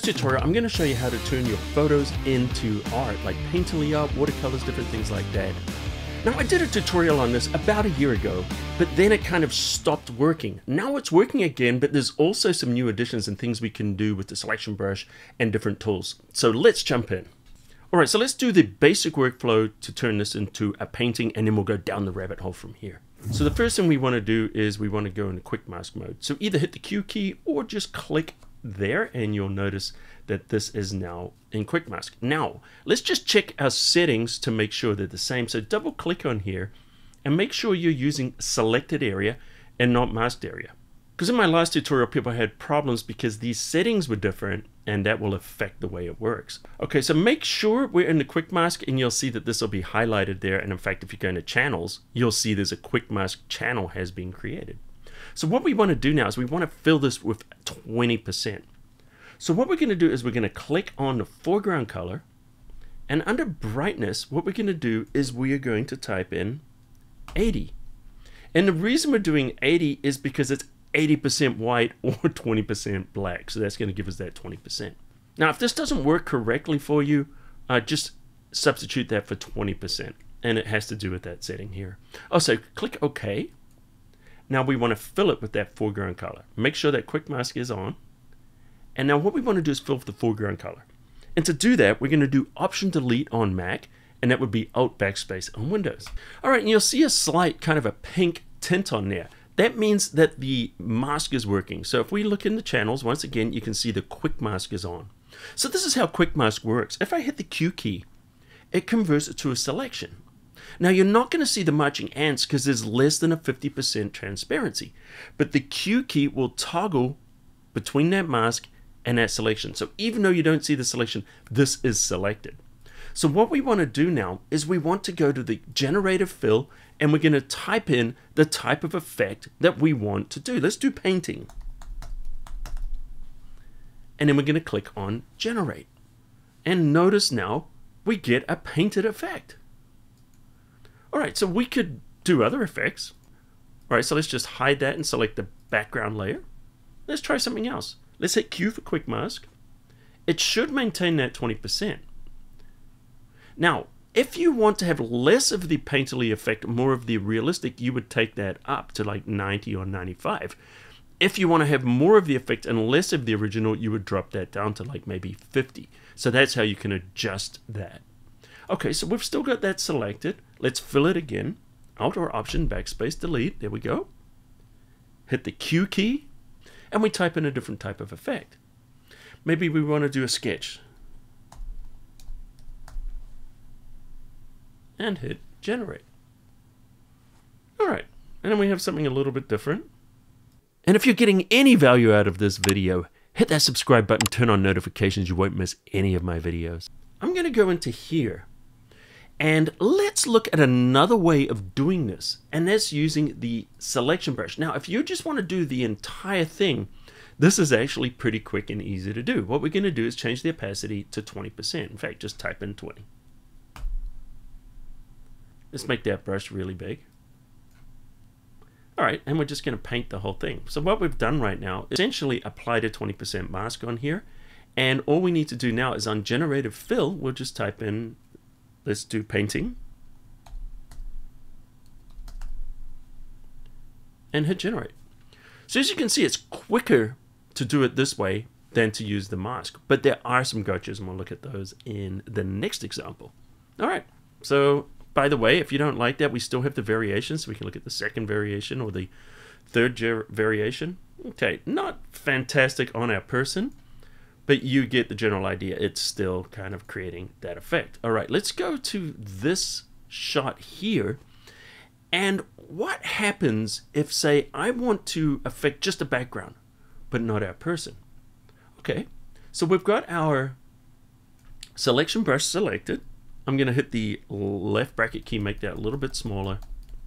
tutorial, I'm going to show you how to turn your photos into art, like painterly art, watercolors, different things like that. Now, I did a tutorial on this about a year ago, but then it kind of stopped working. Now it's working again, but there's also some new additions and things we can do with the selection brush and different tools. So let's jump in. All right, so let's do the basic workflow to turn this into a painting, and then we'll go down the rabbit hole from here. So the first thing we want to do is we want to go into quick mask mode. So either hit the Q key or just click there, and you'll notice that this is now in quick mask. Now let's just check our settings to make sure they're the same. So double click on here and make sure you're using selected area and not masked area, because in my last tutorial people had problems because these settings were different and that will affect the way it works. Okay, so make sure we're in the quick mask, and you'll see that this will be highlighted there, and in fact if you go into channels you'll see there's a quick mask channel has been created. So what we want to do now is we want to fill this with 20%. So what we're going to do is we're going to click on the foreground color, and under brightness what we're going to do is we are going to type in 80. And the reason we're doing 80 is because it's 80% white or 20% black. So that's going to give us that 20%. Now if this doesn't work correctly for you, just substitute that for 20%, and it has to do with that setting here. Also click OK. Now we want to fill it with that foreground color. Make sure that quick mask is on. And now what we want to do is fill with the foreground color. And to do that, we're going to do Option Delete on Mac, and that would be Alt Backspace on Windows. All right, and you'll see a slight kind of a pink tint on there. That means that the mask is working. So if we look in the channels, once again, you can see the quick mask is on. So this is how quick mask works. If I hit the Q key, it converts it to a selection. Now you're not going to see the marching ants because there's less than a 50% transparency, but the Q key will toggle between that mask and that selection. So even though you don't see the selection, this is selected. So what we want to do now is we want to go to the Generative Fill, and we're going to type in the type of effect that we want to do. Let's do painting. And then we're going to click on Generate. And notice now we get a painted effect. All right, so we could do other effects. All right, so let's just hide that and select the background layer. Let's try something else. Let's hit Q for quick mask. It should maintain that 20%. Now, if you want to have less of the painterly effect, more of the realistic, you would take that up to like 90 or 95. If you want to have more of the effect and less of the original, you would drop that down to like maybe 50. So that's how you can adjust that. Okay, so we've still got that selected. Let's fill it again. Alt or Option Backspace Delete. There we go. Hit the Q key, and we type in a different type of effect. Maybe we want to do a sketch. And hit Generate. All right, and then we have something a little bit different. And if you're getting any value out of this video, hit that subscribe button, turn on notifications. You won't miss any of my videos. I'm going to go into here, and let's look at another way of doing this, and that's using the selection brush. Now, if you just want to do the entire thing, this is actually pretty quick and easy to do. What we're going to do is change the opacity to 20%. In fact, just type in 20. Let's make that brush really big. All right, and we're just going to paint the whole thing. So what we've done right now is essentially applied a 20% mask on here, and all we need to do now is on Generative Fill, we'll just type in, let's do painting, and hit Generate. So as you can see, it's quicker to do it this way than to use the mask, but there are some gotchas, and we'll look at those in the next example. All right, so by the way, if you don't like that, we still have the variations, so we can look at the second variation or the third variation. Okay, not fantastic on our person, but you get the general idea. It's still kind of creating that effect. All right, let's go to this shot here. And what happens if, say, I want to affect just a background, but not our person? Okay, so we've got our selection brush selected. I'm going to hit the left bracket key, make that a little bit smaller.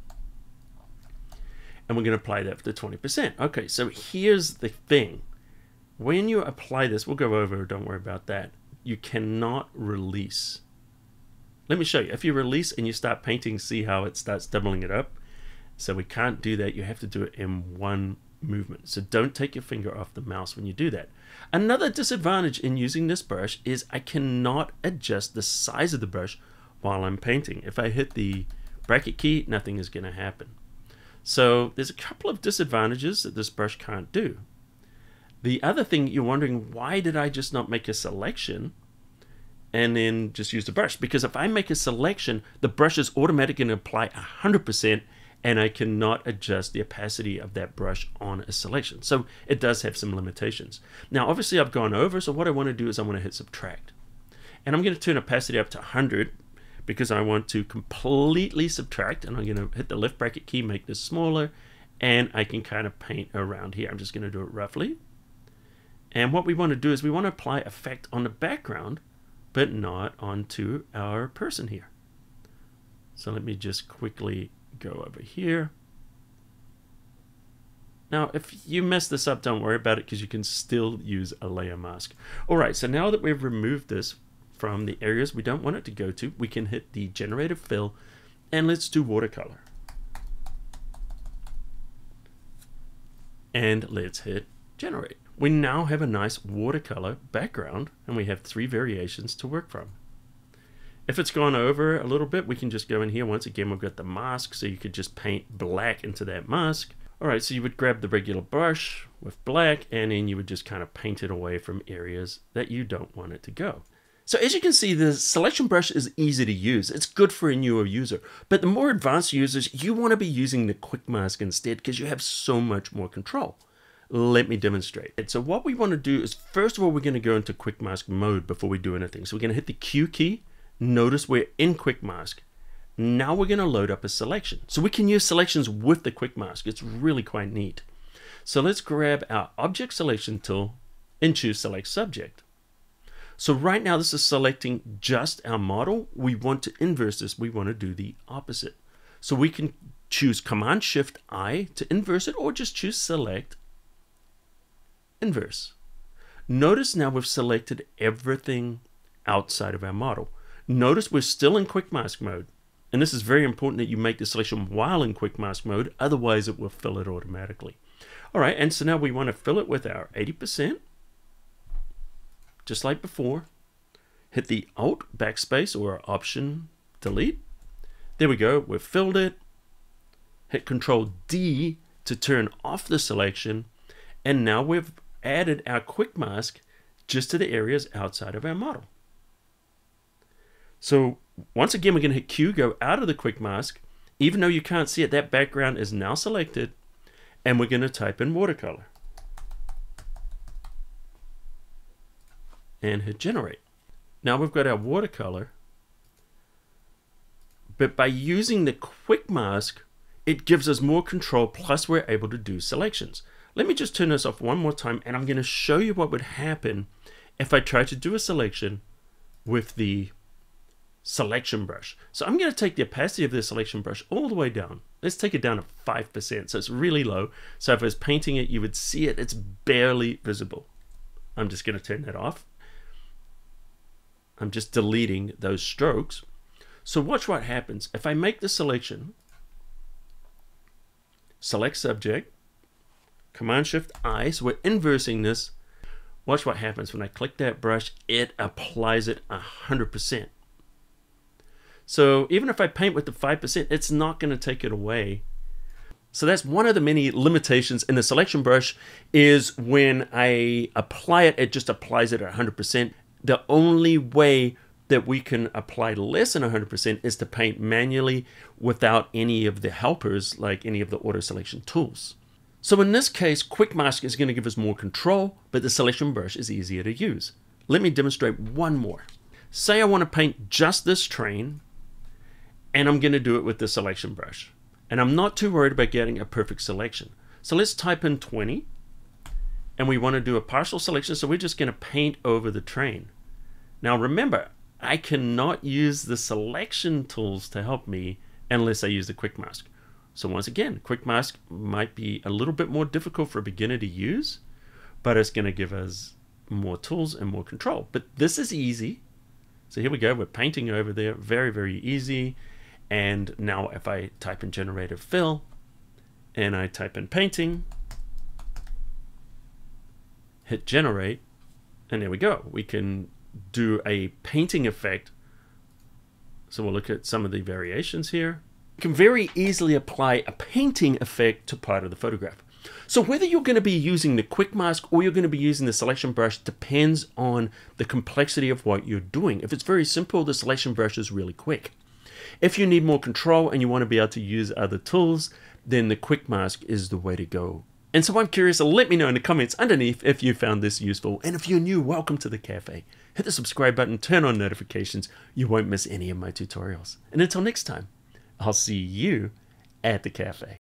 And we're going to apply that for the 20%. Okay, so here's the thing. When you apply this, we'll go over, don't worry about that. You cannot release. Let me show you. If you release and you start painting, see how it starts doubling it up? So we can't do that. You have to do it in one movement. So don't take your finger off the mouse when you do that. Another disadvantage in using this brush is I cannot adjust the size of the brush while I'm painting. If I hit the bracket key, nothing is going to happen. So there's a couple of disadvantages that this brush can't do. The other thing, you're wondering, why did I just not make a selection and then just use the brush? Because if I make a selection, the brush is automatically going to apply 100%, and I cannot adjust the opacity of that brush on a selection. So it does have some limitations. Now, obviously I've gone over, so what I want to do is I want to hit subtract. And I'm going to turn opacity up to 100 because I want to completely subtract, and I'm going to hit the left bracket key, make this smaller, and I can kind of paint around here. I'm just going to do it roughly. And what we want to do is we want to apply effect on the background, but not onto our person here. So let me just quickly go over here. Now, if you mess this up, don't worry about it, because you can still use a layer mask. All right, so now that we've removed this from the areas we don't want it to go to, we can hit the Generative Fill, and let's do watercolor. And let's hit Generate. We now have a nice watercolor background, and we have 3 variations to work from. If it's gone over a little bit, we can just go in here. Once again, we've got the mask, so you could just paint black into that mask. All right, so you would grab the regular brush with black, and then you would just kind of paint it away from areas that you don't want it to go. So as you can see, the selection brush is easy to use. It's good for a newer user, but the more advanced users, you want to be using the quick mask instead, because you have so much more control. Let me demonstrate. So what we want to do is, first of all, we're going to go into quick mask mode before we do anything. So we're going to hit the Q key. Notice we're in quick mask. Now we're going to load up a selection. So we can use selections with the quick mask. It's really quite neat. So let's grab our object selection tool and choose select subject. So right now this is selecting just our model. We want to inverse this. We want to do the opposite. So we can choose Command Shift I to inverse it, or just choose select inverse. Notice now we've selected everything outside of our model. Notice we're still in quick mask mode, and this is very important that you make the selection while in quick mask mode, otherwise it will fill it automatically. All right, and so now we want to fill it with our 80%, just like before. Hit the Alt backspace or Option delete. There we go, we've filled it. Hit Control D to turn off the selection, and now we've added our quick mask just to the areas outside of our model. So once again, we're going to hit Q, go out of the quick mask. Even though you can't see it, that background is now selected, and we're going to type in watercolor and hit generate. Now we've got our watercolor, but by using the quick mask, it gives us more control, plus we're able to do selections. Let me just turn this off one more time, and I'm going to show you what would happen if I try to do a selection with the selection brush. So I'm going to take the opacity of the selection brush all the way down. Let's take it down to 5%, so it's really low. So if I was painting it, you would see it. It's barely visible. I'm just going to turn that off. I'm just deleting those strokes. So watch what happens. If I make the selection, select subject, Command Shift I, so we're inversing this. Watch what happens when I click that brush, it applies it 100%. So even if I paint with the 5%, it's not going to take it away. So that's one of the many limitations in the selection brush, is when I apply it, it just applies it at 100%. The only way that we can apply less than 100% is to paint manually without any of the helpers, like any of the auto selection tools. So in this case, quick mask is going to give us more control, but the selection brush is easier to use. Let me demonstrate one more. Say I want to paint just this train, and I'm going to do it with the selection brush. And I'm not too worried about getting a perfect selection. So let's type in 20, and we want to do a partial selection, so we're just going to paint over the train. Now remember, I cannot use the selection tools to help me unless I use the quick mask. So once again, quick mask might be a little bit more difficult for a beginner to use, but it's going to give us more tools and more control. But this is easy. So here we go, we're painting over there, very, very easy. And now if I type in Generative Fill and I type in painting, hit generate, and there we go. We can do a painting effect. So we'll look at some of the variations here. You can very easily apply a painting effect to part of the photograph. So whether you're going to be using the quick mask or you're going to be using the selection brush depends on the complexity of what you're doing. If it's very simple, the selection brush is really quick. If you need more control and you want to be able to use other tools, then the quick mask is the way to go. And so I'm curious, let me know in the comments underneath if you found this useful. And if you're new, welcome to the cafe. Hit the subscribe button, turn on notifications. You won't miss any of my tutorials. And until next time, I'll see you at the cafe.